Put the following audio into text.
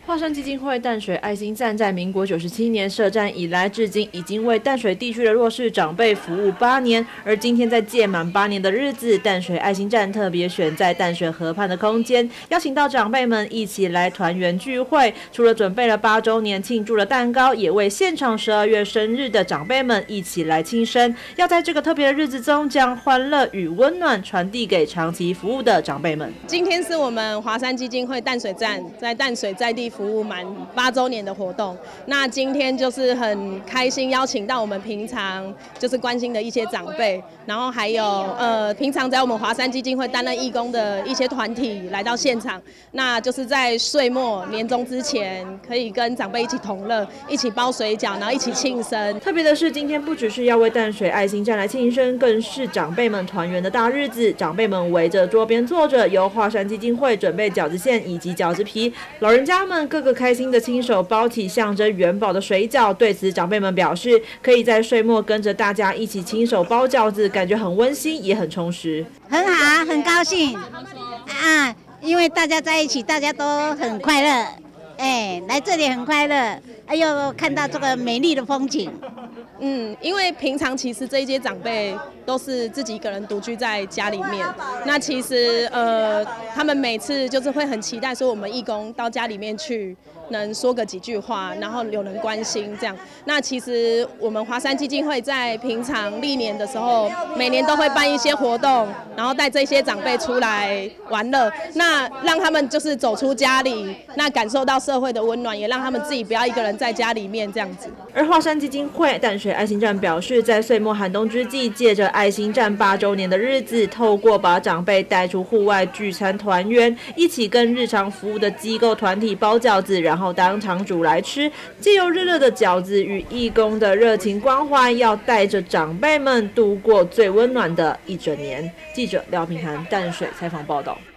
华山基金会淡水爱心站在民国97年设站以来，至今已经为淡水地区的弱势长辈服务8年。而今天在届满8年的日子，淡水爱心站特别选在淡水河畔的空间，邀请到长辈们一起来团圆聚会。除了准备了8周年庆祝的蛋糕，也为现场12月生日的长辈们一起来庆生。要在这个特别的日子中，将欢乐与温暖传递给长期服务的长辈们。 今天是我们华山基金会淡水站在淡水在地服务满8周年的活动，那今天就是很开心邀请到我们平常就是关心的一些长辈，然后还有平常在我们华山基金会担任义工的一些团体来到现场，那就是在岁末年终之前，可以跟长辈一起同乐，一起包水饺，然后一起庆生。 特别的是，今天不只是要为淡水爱心站来庆生，更是长辈们团圆的大日子。长辈们围着桌边坐着，由华山基金会准备饺子馅以及饺子皮，老人家们个个开心的亲手包起象征元宝的水饺。对此，长辈们表示，可以在岁末跟着大家一起亲手包饺子，感觉很温馨，也很充实。 很好，很高兴啊！因为大家在一起，大家都很快乐。来这里很快乐，又看到这个美丽的风景。 因为平常其实这一些长辈都是自己一个人独居在家里面，那其实他们每次就是会很期待说我们义工到家里面去，能说个几句话，然后有人关心这样。那其实我们华山基金会在平常历年的时候，每年都会办一些活动，然后带这些长辈出来玩乐，那让他们就是走出家里，那感受到社会的温暖，也让他们自己不要一个人在家里面这样子。 而华山基金会淡水爱心站表示，在岁末寒冬之际，借着爱心站8周年的日子，透过把长辈带出户外聚餐团圆，一起跟日常服务的机构团体包饺子，然后当场煮来吃，借由热热的饺子与义工的热情关怀，要带着长辈们度过最温暖的一整年。记者廖品涵淡水采访报道。